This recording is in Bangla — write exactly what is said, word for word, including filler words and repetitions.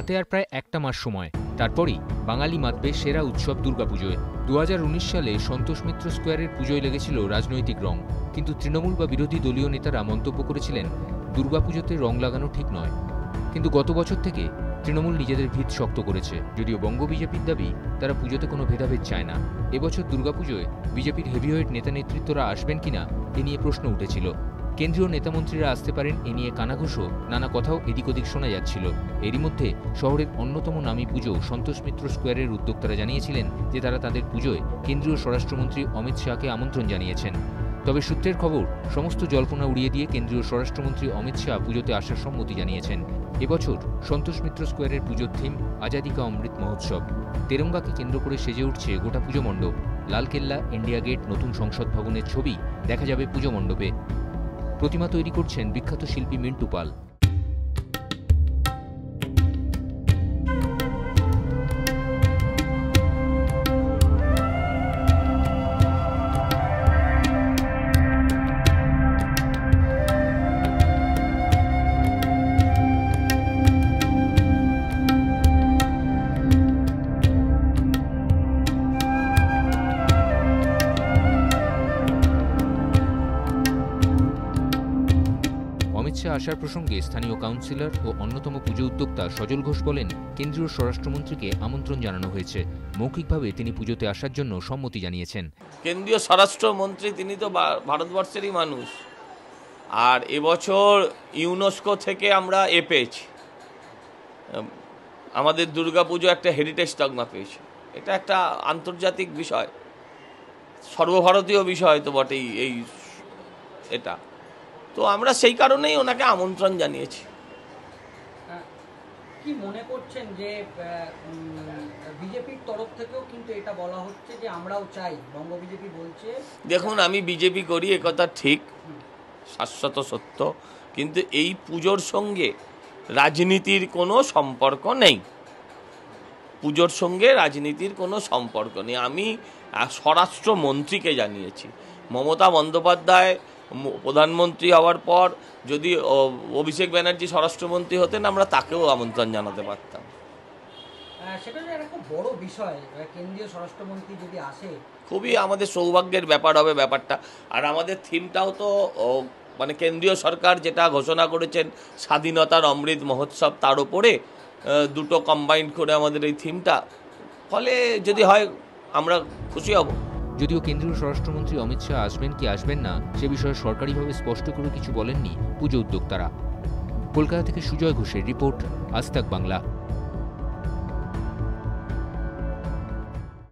হাতে আর প্রায় একটা মাস সময়, তারপরই বাঙালি মাতবে সেরা উৎসব দুর্গাপুজোয়। দু হাজার উনিশ সালে সন্তোষ মিত্র স্কোয়ারের পুজোয় লেগেছিল রাজনৈতিক রং, কিন্তু তৃণমূল বা বিরোধী দলীয় নেতারা মন্তব্য করেছিলেন দুর্গাপুজোতে রং লাগানো ঠিক নয়। কিন্তু গত বছর থেকে তৃণমূল নিজেদের ভিত শক্ত করেছে। যদিও বঙ্গ বিজেপির দাবি তারা পুজোতে কোনো ভেদাভেদ চায় না। এবছর দুর্গাপুজোয় বিজেপির হেভিওয়েট নেতা নেতৃত্বরা আসবেন কিনা এ নিয়ে প্রশ্ন উঠেছিল। কেন্দ্রীয় নেতামন্ত্রীরা আসতে পারেন এ নিয়ে কানাঘুষো, নানা কথাও এদিক ওদিক শোনা যাচ্ছিল। এরই মধ্যে শহরের অন্যতম নামী পুজো সন্তোষ মিত্র স্কোয়ারের উদ্যোক্তারা জানিয়েছিলেন যে তারা তাদের পুজোয় কেন্দ্রীয় স্বরাষ্ট্রমন্ত্রী অমিত শাহকে আমন্ত্রণ জানিয়েছেন। তবে সূত্রের খবর, সমস্ত জল্পনা উড়িয়ে দিয়ে কেন্দ্রীয় স্বরাষ্ট্রমন্ত্রী অমিত শাহ পুজোতে আসার সম্মতি জানিয়েছেন। এবছর সন্তোষ মিত্র স্কোয়ারের পুজোর থিম আজাদি কা অমৃত মহোৎসব। তেরঙ্গাকে কেন্দ্র করে সেজে উঠছে গোটা পুজো মণ্ডপ। লালকেল্লা, ইন্ডিয়া গেট, নতুন সংসদ ভবনের ছবি দেখা যাবে পুজো মণ্ডপে। প্রতিমা তৈরি করছেন বিখ্যাত শিল্পী মিন্টু পাল। অমিত শাহ আসার প্রসঙ্গে স্থানীয় কাউন্সিলর ও অন্যতম পুজো উদ্যোক্তা সজল ঘোষ বলেন, কেন্দ্রীয় স্বরাষ্ট্রমন্ত্রীকে আমন্ত্রণ জানানো হয়েছে। মৌখিকভাবে তিনি পুজোতে আসার জন্য সম্মতি জানিয়েছেন। কেন্দ্রীয় স্বরাষ্ট্রমন্ত্রী তিনি তো ভারতবর্ষেরই মানুষ, আর এবছর ইউনেস্কো থেকে আমরা এ পেয়েছি, আমাদের দুর্গাপুজো একটা হেরিটেজ তকমা পেয়েছে। এটা একটা আন্তর্জাতিক বিষয়, সর্বভারতীয় বিষয় তো বটেই এই এটা। তো আমরা সেই কারণেই ওনাকে আমন্ত্রণ জানিয়েছি। কি মনে করছেন যে বিজেপির তরফ থেকেও কিন্তু এটা বলা হচ্ছে যে আমরাও চাই, বঙ্গ বিজেপি বলছে? দেখুন, আমি বিজেপি করি একথা ঠিক, শাশ্বত সত্য, কিন্তু এই পুজোর সঙ্গে রাজনীতির কোনো সম্পর্ক নেই। পুজোর সঙ্গে রাজনীতির কোনো সম্পর্ক নেই। আমি স্বরাষ্ট্রমন্ত্রীকে জানিয়েছি। মমতা বন্দ্যোপাধ্যায় প্রধানমন্ত্রী হওয়ার পর যদি অভিষেক ব্যানার্জি স্বরাষ্ট্রমন্ত্রী হতেন, আমরা তাকেও আমন্ত্রণ জানাতে পারতাম। সেটা একটা খুব বড় বিষয়, কেন্দ্রীয় স্বরাষ্ট্রমন্ত্রী যদি আসে খুবই আমাদের সৌভাগ্যের ব্যাপার হবে ব্যাপারটা। আর আমাদের থিমটাও তো মানে কেন্দ্রীয় সরকার যেটা ঘোষণা করেছেন স্বাধীনতার অমৃত মহোৎসব, তার উপরে দুটো কম্বাইন করে আমাদের এই থিমটা, ফলে যদি হয় আমরা খুশি হব। যদিও কেন্দ্রীয় স্বরাষ্ট্রমন্ত্রী অমিত শাহ আসবেন কি আসবেন না সে বিষয়ে সরকারিভাবে স্পষ্ট করে কিছু বলেননি পুজো উদ্যোক্তারা। কলকাতা থেকে সুজয় ঘোষের রিপোর্ট, আজ তাক বাংলা।